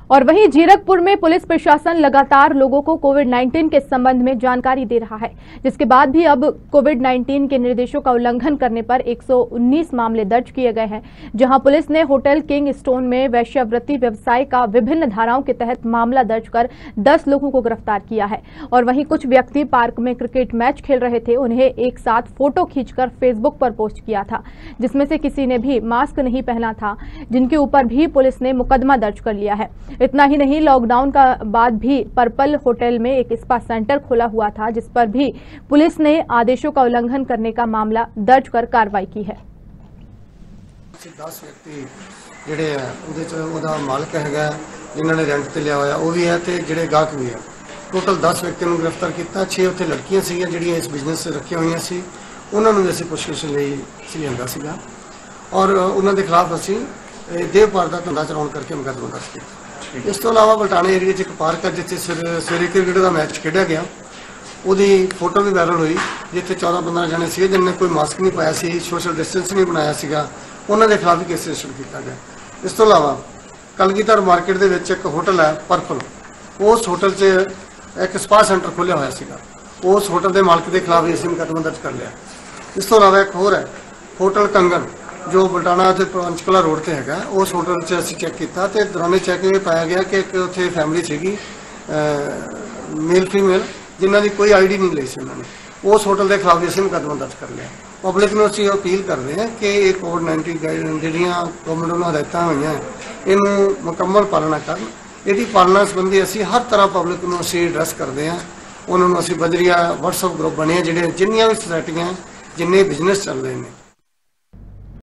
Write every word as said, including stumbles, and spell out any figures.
और वहीं जीरकपुर में पुलिस प्रशासन लगातार लोगों को कोविड उन्नीस के संबंध में जानकारी दे रहा है, जिसके बाद भी अब कोविड उन्नीस के निर्देशों का उल्लंघन करने पर एक सौ उन्नीस मामले दर्ज किए गए हैं, जहां पुलिस ने होटल किंग स्टोन में वेश्यावृत्ति व्यवसाय का विभिन्न धाराओं के तहत मामला दर्ज कर दस लोगों को गिरफ्तार किया है। और वहीं कुछ व्यक्ति पार्क में क्रिकेट मैच खेल रहे थे, उन्हें एक साथ फोटो खींचकर फेसबुक पर पोस्ट किया था, जिसमें से किसी ने भी मास्क नहीं पहना था, जिनके ऊपर भी पुलिस ने मुकदमा दर्ज कर लिया है। इतना ही नहीं, लॉकडाउन का बाद भी पर्पल होटल में एक स्पा सेंटर खोला हुआ था, जिस पर भी पुलिस ने आदेशों का उल्लंघन करने का मामला दर्ज कर कार्रवाई की है। दस व्यक्ति ਜਿਹੜੇ ਆ ਉਹਦੇ ਚ ਉਹਦਾ ਮਾਲਕ ਹੈਗਾ, ਜਿਨ੍ਹਾਂ ਨੇ ਰੈਂਟ ਤੇ ਲਿਆ ਹੋਇਆ ਉਹ ਵੀ ਹੈ ਤੇ ਜਿਹੜੇ ਗਾਹਕ ਵੀ ਹੈ। ਟੋਟਲ दस ਵਿਅਕਤੀਆਂ ਨੂੰ ਗ੍ਰਿਫਤਾਰ ਕੀਤਾ। ਛੇ ਉੱਥੇ ਲੜਕੀਆਂ ਸੀਗੀਆਂ ਜਿਹੜੀਆਂ ਇਸ ਬਿਜ਼ਨਸ ਰੱਖੀਆਂ ਹੋਈਆਂ ਸੀ, ਉਹਨਾਂ ਨੂੰ ਅਸੀਂ ਪੁੱਛਗਿੱਛ ਲਈ ਲਿਆਂਦਾ ਸੀਗਾ ਔਰ ਉਹਨਾਂ ਦੇ ਖਿਲਾਫ ਅਸੀਂ ਦੇਹ ਭਾਰ ਦਾ ਧੰਦਾ ਚਲਾਉਣ ਕਰਕੇ ਮੁਕੱਦਮਾ ਦਰਜ ਕੀਤਾ। इस तो अलावा बलटाने एरिया एक पार्क है जिथे सवेरे क्रिकेट का मैच खेड़ा गया, उसकी फोटो भी वायरल हुई, जिथे चौदह पंद्रह जने से जिन्हें कोई मास्क नहीं पाया सी, सोशल डिस्टेंस नहीं बनाया सीगा, उन्होंने खिलाफ भी केस रजिस्टर किया गया। इस तो अलावा कलगीधर मार्केट के विच एक होटल है पर्पल, उस होटल से एक स्पा सेंटर खोलिया हुआ सीगा, उस होटल के मालिक के खिलाफ भी असीं मुकदमा दर्ज कर लिया। इस तो अलावा एक होर है होटल कंगन जो बलटाना पंचकूला रोड से है, उस होटल से असीं चैक किया तो दौरान चैकिंग पाया गया कि एक उत्थे फैमिली सीगी मेल फीमेल जिन्हों की कोई आई डी नहीं ली सी, उन्होंने उस होटल के खिलाफ भी असीं मुकदमा दर्ज कर लिया। पब्लिक में असीं अपील कर रहे हैं कि ये कोविड नाइनटीन गाइडलाइन जिहड़ियां गवर्नमेंट वालों हदायतां होईयां इहनूं मुकम्मल पालना करन। इहदी पालना संबंधी असीं हर तरह पब्लिक नूं असीं एड्रैस करते हैं। उन्होंने असीं बजरिया वट्सअप ग्रुप बने जिहड़े जिन्नियां भी सोसाइटियां जिन्ने बिजनेस चल रहे हैं